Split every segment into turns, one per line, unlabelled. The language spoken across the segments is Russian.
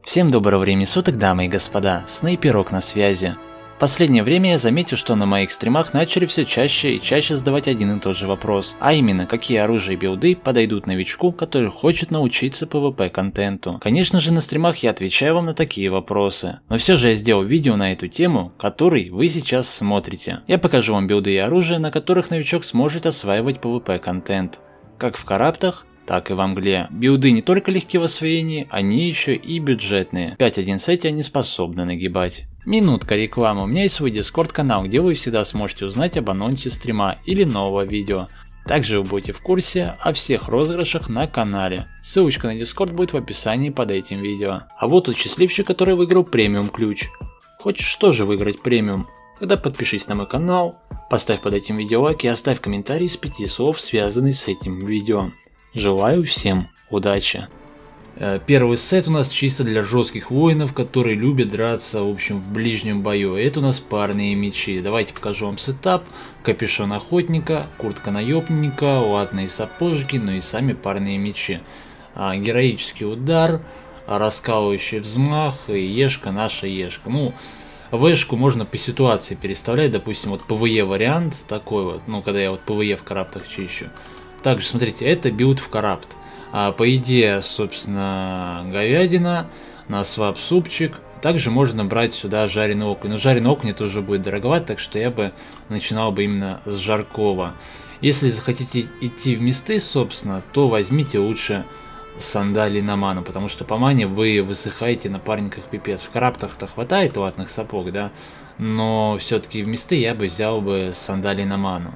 Всем доброго времени суток, дамы и господа, Снайперок на связи. В последнее время я заметил, что на моих стримах начали все чаще и чаще задавать один и тот же вопрос, а именно, какие оружия и билды подойдут новичку, который хочет научиться PvP контенту. Конечно же, на стримах я отвечаю вам на такие вопросы, но все же я сделал видео на эту тему, который вы сейчас смотрите. Я покажу вам билды и оружие, на которых новичок сможет осваивать PvP контент, как в Караптах, так и в Англии. Билды не только легки в освоении, они еще и бюджетные. 5.1 сети они способны нагибать. Минутка рекламы. У меня есть свой Discord канал, где вы всегда сможете узнать об анонсе стрима или нового видео. Также вы будете в курсе о всех розыгрышах на канале. Ссылочка на Discord будет в описании под этим видео. А вот тот счастливчик, который выиграл премиум ключ. Хочешь тоже выиграть премиум? Тогда подпишись на мой канал, поставь под этим видео лайк и оставь комментарий из 5 слов, связанный с этим видео. Желаю всем удачи. Первый сет у нас чисто для жестких воинов, которые любят драться, в общем, в ближнем бою. Это у нас парные мечи. Давайте покажу вам сетап. Капюшон охотника, куртка наемника, латные сапожки, ну и сами парные мечи. Героический удар, раскалывающий взмах и ешка наша ешка. Ну, вэшку можно по ситуации переставлять, допустим, вот ПВЕ вариант такой вот, ну, когда я вот ПВЕ в Караптах чищу. Также, смотрите, это билд в Карапт. По идее, собственно, говядина, на свап супчик. Также можно брать сюда жареный окунь. Но жареный окунь это уже будет дороговато, так что я бы начинал бы именно с жаркого. Если захотите идти в месты, собственно, то возьмите лучше сандалии на ману, потому что по мане вы высыхаете на парниках пипец. В Караптах-то хватает латных сапог, да, но все-таки в месты я бы взял бы сандалии на ману.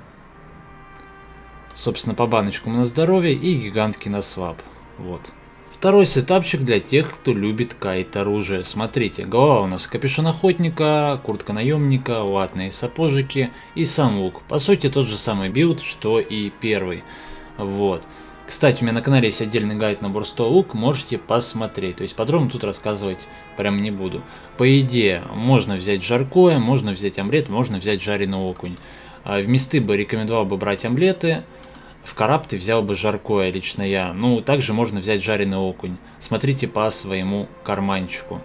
Собственно, по баночкам на здоровье и гигантки на свап. Вот. Второй сетапчик для тех, кто любит кайт оружие. Смотрите, голова у нас капюшон охотника, куртка наемника, латные сапожики и сам лук. По сути, тот же самый билд, что и первый. Вот. Кстати, у меня на канале есть отдельный гайд на бурсто лук, можете посмотреть. То есть подробно тут рассказывать прям не буду. По идее, можно взять жаркое, можно взять омлет, можно взять жареный окунь. В месты бы рекомендовал бы брать омлеты. В Карапты взял бы жаркое, лично я. Ну, также можно взять жареный окунь. Смотрите по своему карманчику.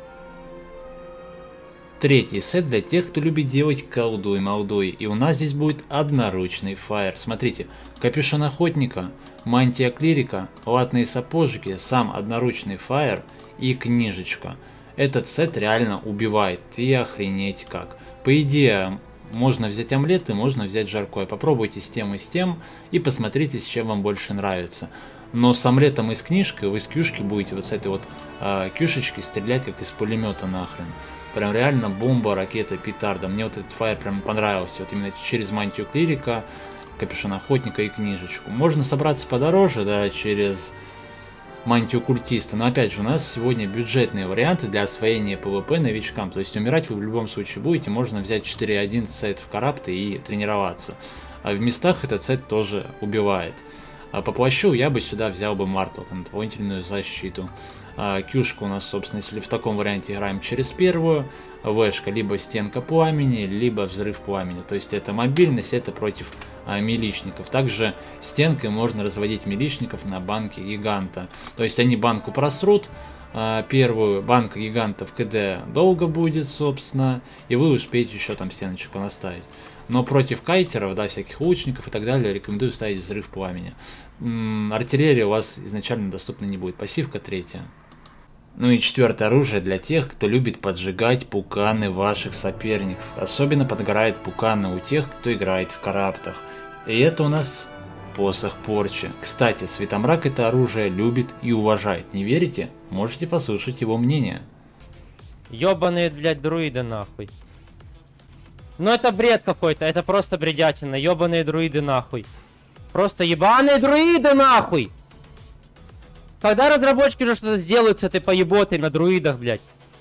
Третий сет для тех, кто любит делать колдуй молдуй. И у нас здесь будет одноручный фаер. Смотрите, капюшон охотника, мантия клирика, латные сапожики, сам одноручный фаер и книжечка. Этот сет реально убивает. И охренеть как. По идее, можно взять омлеты, можно взять жаркое. Попробуйте с тем и посмотрите, с чем вам больше нравится. Но с омлетом и с книжкой вы с кюшки будете вот с этой вот кюшечкой стрелять как из пулемета нахрен. Прям реально бомба, ракета, петарда. Мне вот этот фаер прям понравился. Вот именно через мантию клирика, капюшон охотника и книжечку. Можно собраться подороже, да, через мантию культиста, но опять же у нас сегодня бюджетные варианты для освоения PvP новичкам, то есть умирать вы в любом случае будете, можно взять 4.1 сет в Карапты и тренироваться, а в местах этот сет тоже убивает. А по плащу я бы сюда взял бы Марток на дополнительную защиту. Кюшка у нас, собственно, если в таком варианте играем через первую, вэшка либо стенка пламени, либо взрыв пламени, то есть это мобильность, это против милишников. Также стенкой можно разводить милишников на банке гиганта, то есть они банку просрут, первую банка гиганта в КД долго будет, собственно, и вы успеете еще там стеночек понаставить. Но против кайтеров, да, всяких лучников и так далее, рекомендую ставить взрыв пламени. Артиллерия у вас изначально доступна не будет, пассивка третья. Ну и четвертое оружие для тех, кто любит поджигать пуканы ваших соперников. Особенно подгорает пуканы у тех, кто играет в Караптах. И это у нас посох порчи. Кстати, Светомрак это оружие любит и уважает. Не верите? Можете послушать его мнение.
Ёбаные, блядь, друиды нахуй. Ну это бред какой-то, это просто бредятина. Ёбаные друиды нахуй. Просто ебаные друиды нахуй! Когда разработчики же что-то сделают с этой поеботой на друидах, блядь?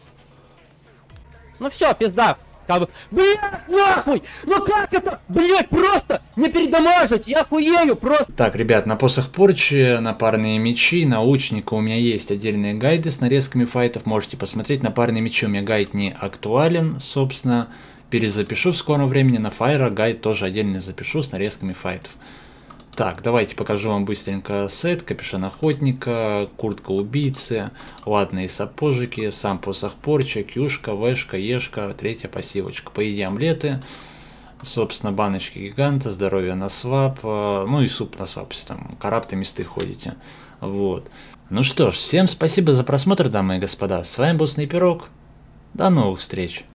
Ну все, пизда. Как бы, блядь, нахуй! Ну как это, блядь, просто не передамажить? Я хуею просто.
Так, ребят, на посох порчи, на парные мечи, на лучника у меня есть отдельные гайды с нарезками файтов. Можете посмотреть. На парные мечи у меня гайд не актуален, собственно. Перезапишу в скором времени. На файра гайд тоже отдельно запишу с нарезками файтов. Так, давайте покажу вам быстренько сет. Капюшон охотника, куртка убийцы, ватные сапожики, сам посох порча, кюшка, вешка, ешка, третья пассивочка. По еде омлеты, собственно, баночки гиганта, здоровье на свап, ну и суп на свап, если там карапты месты ходите. Вот. Ну что ж, всем спасибо за просмотр, дамы и господа. С вами был Снайперок. До новых встреч.